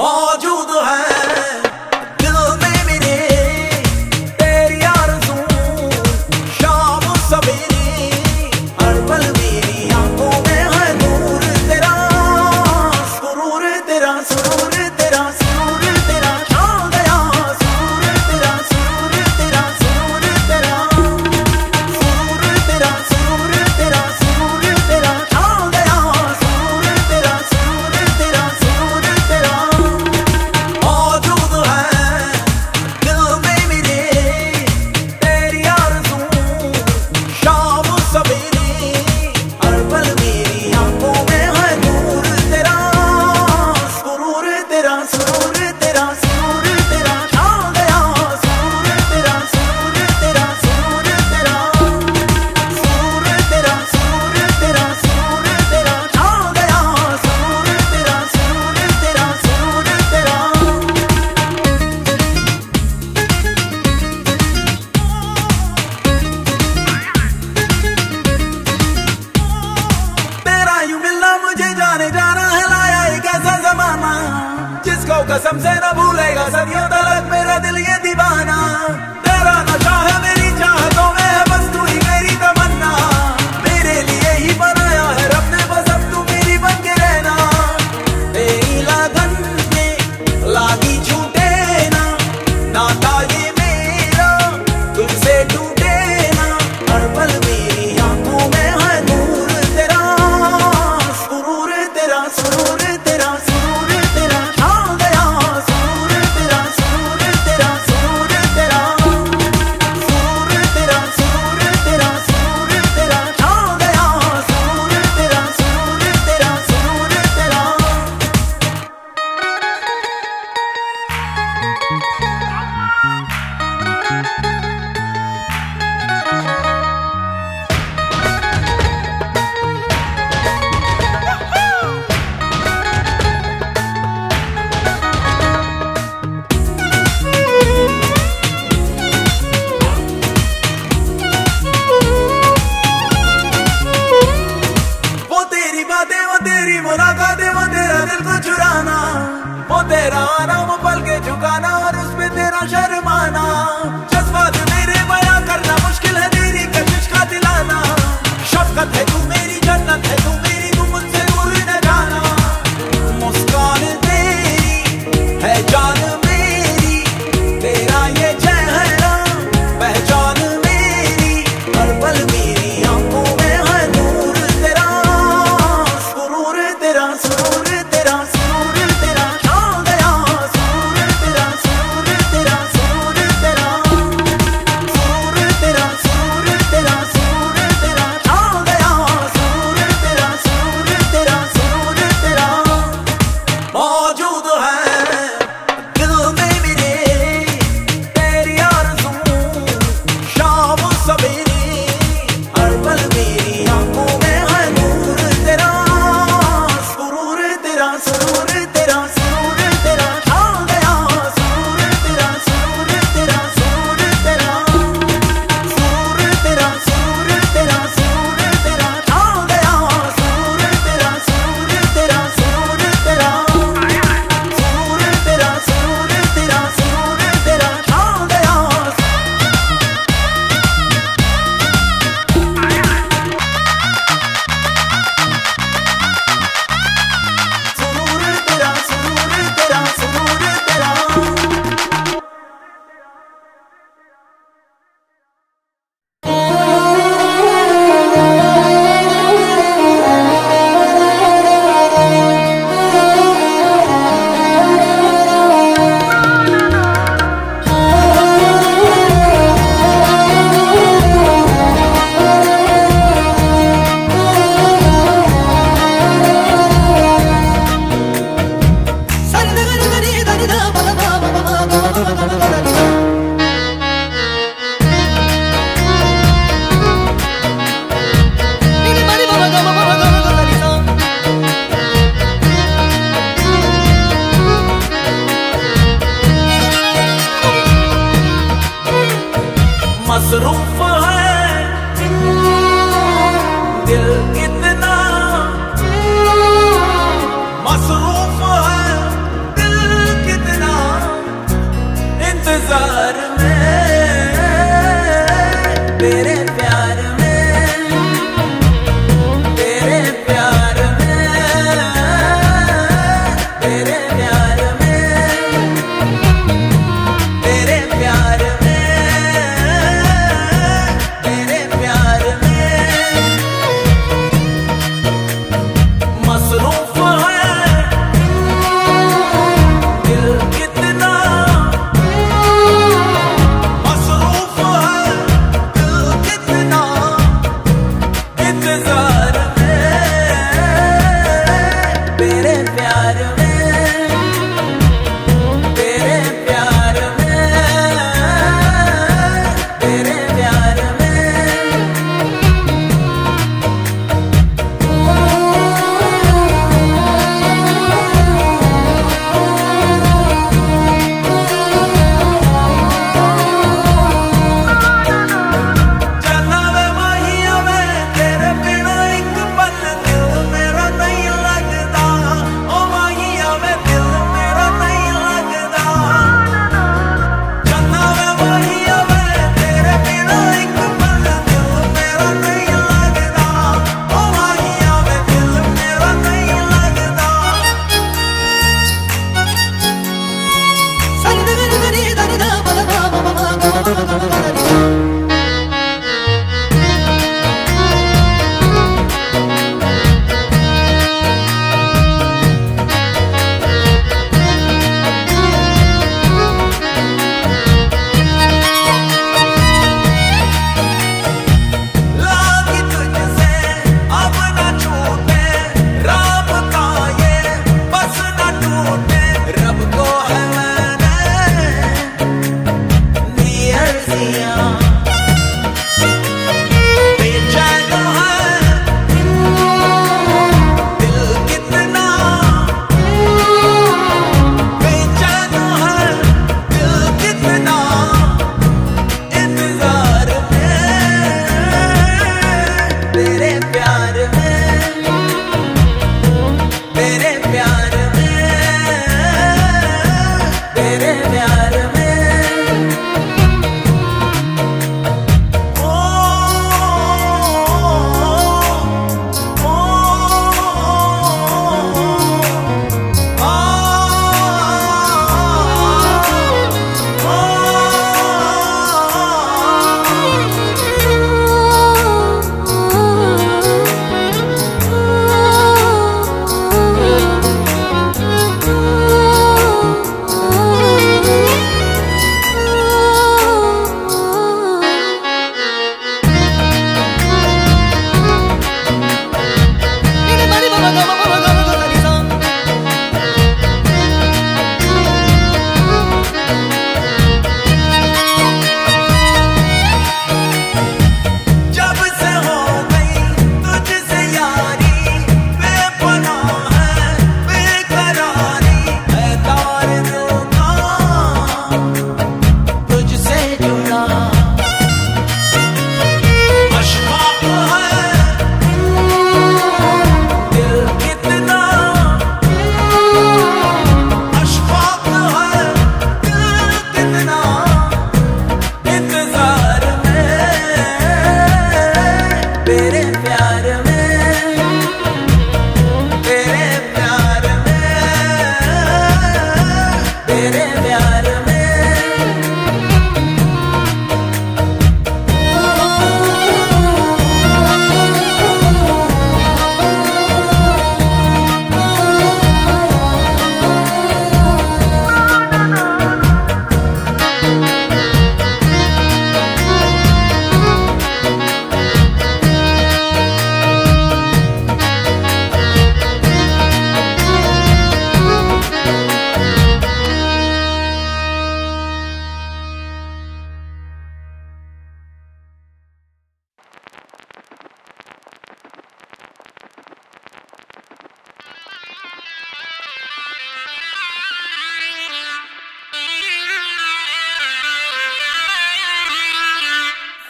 मौजूद है दिल में मेरे तेरी आरज़ू, शाम सवेरे हर पल मेरी आंखों में है नूर तेरा, सुरूर तेरा, सुरूर तेरा, सुरूर तेरा छा गया, सुरूर तेरा, सुरूर तेरा, सुरूर तेरा, सुरूर तेरा, सुरूर तेरा, सुरूर तेरा छा गया, सुरूर तेरा, सुरूर तेरा, सुरूर तेरा मौजूद है दिल में मेरे तेरी आरज़ू, शाम सवेरे हर पल मेरी आंखों में है नूर तेरा, सुरूर तेरा, सुरूर तेरा, सुरूर तेरा छा गया, सुरूर तेरा, सुरूर तेरा, सुरूर तेरा, सुरूर तेरा, सुरूर तेरा, सुरूर तेरा छा गया, सुरूर तेरा, सुरूर तेरा, सुरूर तेरा। तेरा यूं मिलना मुझे जाने जाना है, लाया एक ऐसा जमाना जिसको कसम से न भूलेगा सदियों तक मेरा दिल ये दीवाना। तेरा नशा है मेरी चाहतों में है, बस तू ही मेरी तमन्ना, मेरे लिए ही बनाया है रब ने, बस अब तू मेरी बन के रहना। तेरी लगन में लागी छूटे ना, नाता ये मेरा तुझसे टूटे ना, हर पल मेरी आंखों में है नूर तेरा, सुरूर तेरा, सुरूर तेरा, सुरूर तेरा छा गया, सुरूर तेरा, सुरूर तेरा, सुरूर तेरा, सुरूर तेरा, सुरूर तेरा, सुरूर तेरा छा गया, सुरूर तेरा, सुरूर तेरा, सुरूर तेरा। वो तेरी बातें, वो तेरी मुलाकातें, वो तेरा दिल को चुराना, वो तेरा आना, वो पल के झुकाना और उसमें तेरा शर्माना। जज्बात मेरे बयां करना मुश्किल है, तेरी कशिश का दिलाना, शफकत है तू मेरी, जन्नत है तू मेरी, तू मुझसे दूर न जाना। मुस्कान तेरी है जान मेरी, तेरा ये चेहरा पहचान मेरी, हर पल मेरी आंखों में है नूर तेरा, सुरूर तेरा, सुरूर तेरा, सुरूर तेरा छा गया, सुरूर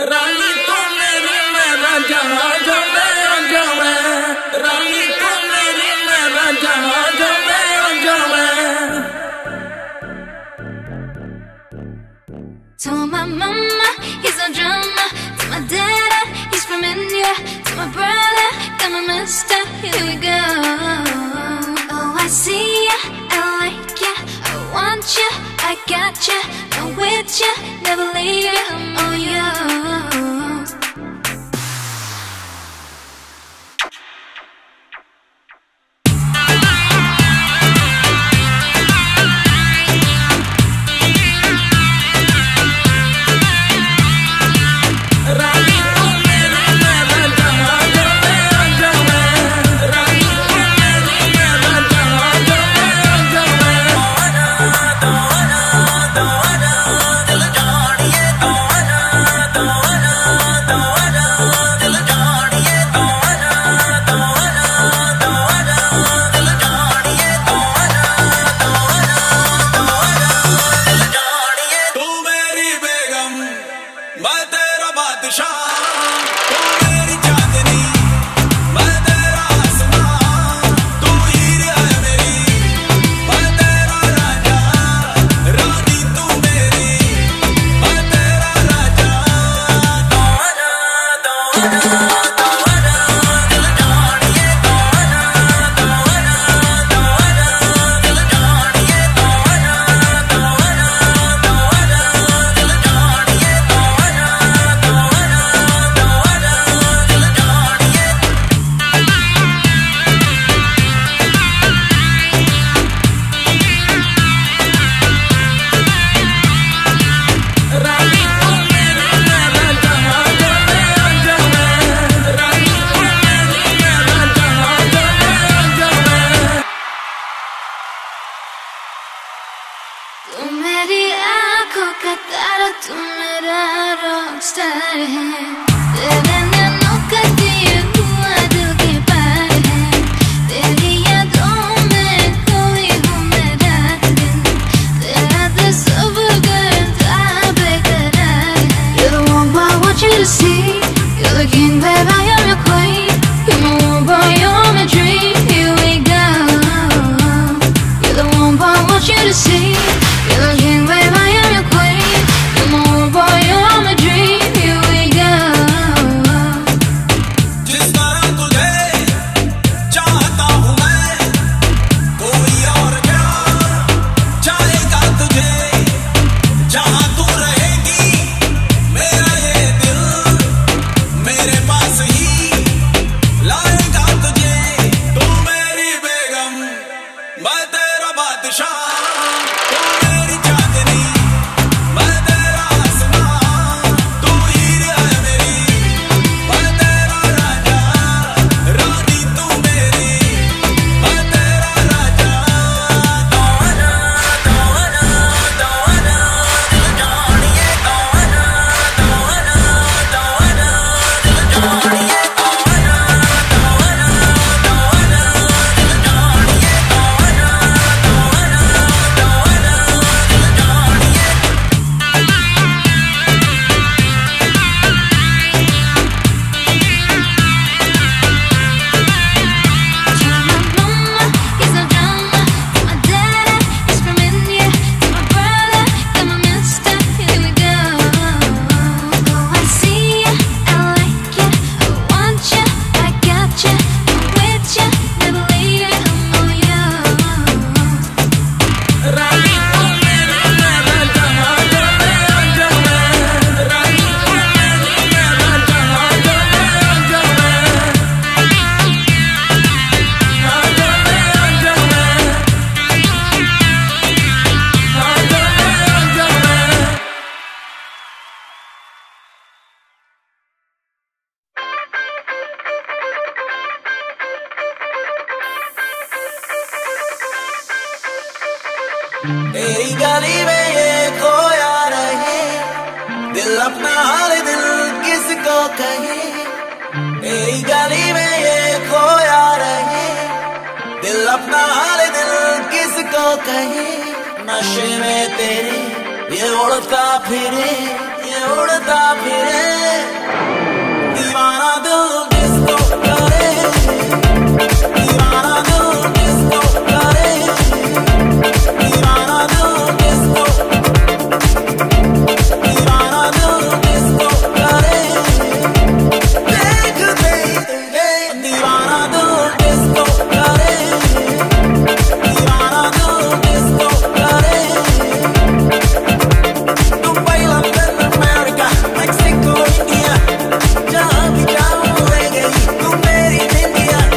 रानी तू मेरी मेरा जहां जो मेरा जो है, रानी तू मेरी मेरा जहां जो मेरा जो है। To my mama, he's no drama. To my dada, he's from India. To my brother, got my mister. Here we go. Oh, I see ya, I like ya, I want ya, I got ya, I'm with ya, never leave ya, I'm all yours. तू मेरी आँखों का तारा, तू मेरा Rockstar है, तेरे नैनों का दिया हुआ दिल के पार है, तेरी यादों में खोई हूँ मैं रात दिन, तेरा तस्वीर करता बेकरार है। You're the one boy I want you to see, you're the king babe I am your queen, you're my one boy you're my dream, here we go. You're the one boy I want you to see, you're the king, babe, I am your queen. You're my one boy, you're my dream. Here we go. जिस तरह तुझे चाहता हूँ मैं, कोई और क्या चाहेगा तुझे। जहाँ तू रहेगी मेरा ये दिल मेरे पास ही लाएगा तुझे। तू मेरी बेगम, मैं तेरा बादशाह। तेरी गली में ये खोया रहे, दिल अपना हाल दिल किसको कहे। तेरी गली में ये खोया रहे, दिल अपना हाल दिल किसको कहे। नशे में तेरे ये उड़ता फिरे, ये उड़ता फिरे दीवाना दिल डिस्को करे दीवाना दिल डिस्को करे दीवाना दिल डिस्को दीवाना दिल डिस्को करे देख दे दीवाना दिल डिस्को करे दीवाना दिल डिस्को करे Dubai London America Mexico India जहाँ भी जाऊँ ले गई तू मेरी इंडिया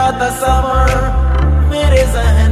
तस्वर मेरे ज़हन